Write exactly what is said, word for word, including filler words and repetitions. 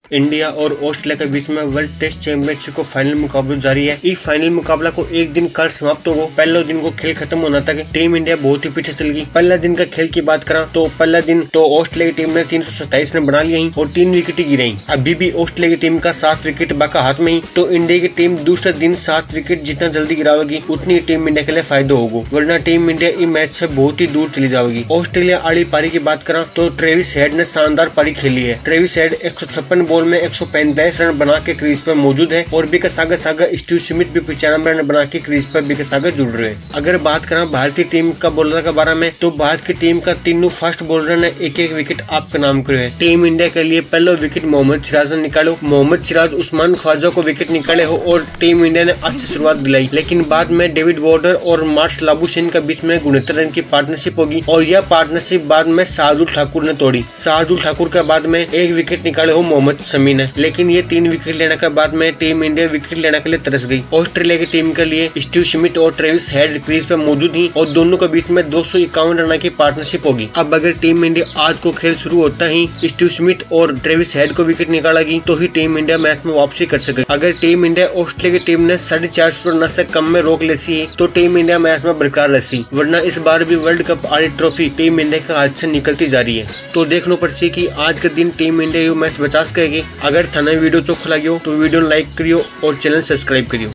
India और Australia के बीच में वर्ल्ड टेस्ट चैंपियनशिप को फाइनल मुकाबला जारी है। इस फाइनल मुकाबला को एक दिन कल समाप्त होगा। पहले दिन को खेल खत्म होना तक टीम इंडिया बहुत ही पीछे चल गई। पहला दिन का खेल की बात करा तो पहला दिन तो ऑस्ट्रेलिया की टीम ने तीन सौ सत्ताईस रन बना लिए और तीन विकेट गिराई। अभी भी ऑस्ट्रेलिया की टीम का सात विकेट बाका हाथ में ही, तो इंडिया की टीम दूसरे दिन सात विकेट जितना जल्दी गिरावेगी उतनी टीम इंडिया के लिए फायदा होगा, वरना टीम इंडिया इस मैच से बहुत ही दूर चली जाएगी। ऑस्ट्रेलिया आड़ी पारी की बात करा तो ट्रेविस हेड ने शानदार पारी खेली है। ट्रेविस हेड एक सौ छप्पन बॉल में एक सौ पैंतालीस रन बना के क्रीज पर मौजूद है और बिकसागा सागा स्टीव स्मिथ भी पचानवे रन बना के क्रीज पर बिकसागा जुड़ रहे हैं। अगर बात करें भारतीय टीम का बॉलर के बारे में तो भारत की टीम का तीनों फास्ट बॉलर ने एक एक विकेट आपका नाम करे है। टीम इंडिया के लिए पहला विकेट मोहम्मद सिराज ने निकालो। मोहम्मद सिराज उस्मान ख्वाजा को विकेट निकाले हो और टीम इंडिया ने अच्छी शुरुआत दिलाई, लेकिन बाद में डेविड वार्नर और मार्श लाबुशेन के बीच में उनहत्तर रन की पार्टनरशिप होगी और यह पार्टनरशिप बाद में शार्दुल ठाकुर ने तोड़ी। शार्दुल ठाकुर के बाद में एक विकेट निकाले हो मोहम्मद शमी ने, लेकिन ये तीन विकेट लेने के बाद में टीम इंडिया विकेट लेने के लिए तरस गई। ऑस्ट्रेलिया की टीम के लिए स्टीव स्मिथ और ट्रेविस हेड क्रीज पे मौजूद ही और दोनों के बीच में दो सौ इक्यावन रन की पार्टनरशिप होगी। अब अगर टीम इंडिया आज को खेल शुरू होता ही स्टीव स्मिथ और ट्रेविस हेड को विकेट निकालेगी तो ही टीम इंडिया मैच में वापसी कर सकेगी। अगर टीम इंडिया ऑस्ट्रेलिया की टीम ने साढ़े चार सौ रन से कम में रोक लेती तो टीम इंडिया मैच में बरकरार रहती, वरना इस बार भी वर्ल्ड कप आड़ी ट्रॉफी टीम इंडिया के हाथ से निकलती जा रही है। तो देखना पड़सी की आज के दिन टीम इंडिया ये मैच बचा सकेगी। अगर थाना वीडियो चोख लगे तो वीडियो लाइक करियो और चैनल सब्सक्राइब करियो।